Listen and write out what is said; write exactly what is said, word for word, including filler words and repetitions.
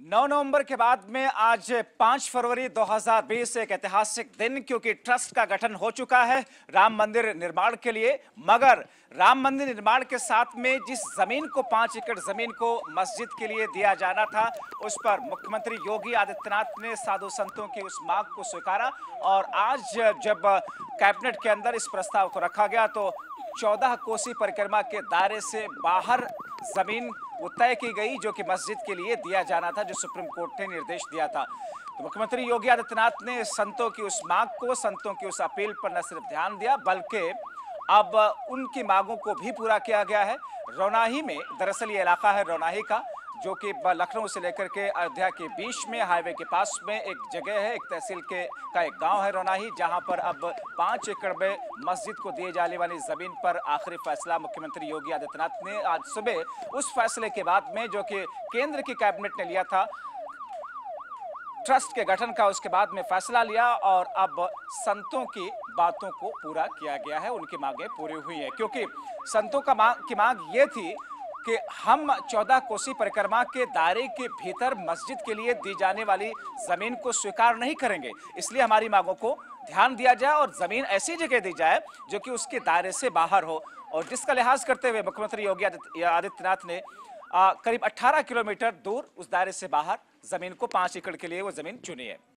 नौ नवंबर के बाद में आज पाँच फरवरी दो हज़ार बीस एक ऐतिहासिक दिन, क्योंकि ट्रस्ट का गठन हो चुका है राम मंदिर निर्माण के लिए। मगर राम मंदिर निर्माण के साथ में जिस जमीन को पांच एकड़ जमीन को मस्जिद के लिए दिया जाना था, उस पर मुख्यमंत्री योगी आदित्यनाथ ने साधु संतों की उस मांग को स्वीकारा। और आज जब कैबिनेट के अंदर इस प्रस्ताव को रखा गया तो चौदह कोसी परिक्रमा के दायरे से बाहर जमीन वो तय की गई, जो कि मस्जिद के लिए दिया जाना था, जो सुप्रीम कोर्ट ने निर्देश दिया था। तो मुख्यमंत्री योगी आदित्यनाथ ने संतों की उस मांग को, संतों की उस अपील पर न सिर्फ ध्यान दिया, बल्कि अब उनकी मांगों को भी पूरा किया गया है। रौनाही में, दरअसल ये इलाका है रौनाही का, जो कि लखनऊ से लेकर के अयोध्या के बीच में हाईवे के पास में एक जगह है, एक तहसील के का एक गांव है रौनाही, जहां पर अब पाँच एकड़ में मस्जिद को दिए जाने वाली जमीन पर आखिरी फैसला मुख्यमंत्री योगी आदित्यनाथ ने आज सुबह उस फैसले के बाद में, जो कि केंद्र की कैबिनेट ने लिया था ट्रस्ट के गठन का, उसके बाद में फैसला लिया और अब संतों की बातों को पूरा किया गया है, उनकी मांगें पूरी हुई हैं। क्योंकि संतों का मांग की मांग ये थी कि हम चौदह कोसी परिक्रमा के दायरे के भीतर मस्जिद के लिए दी जाने वाली जमीन को स्वीकार नहीं करेंगे, इसलिए हमारी मांगों को ध्यान दिया जाए और जमीन ऐसी जगह दी जाए जो कि उसके दायरे से बाहर हो। और जिसका लिहाज करते हुए मुख्यमंत्री योगी आदित्यनाथ ने आ, करीब अठारह किलोमीटर दूर उस दायरे से बाहर जमीन को पांच एकड़ के लिए वो जमीन चुनी है।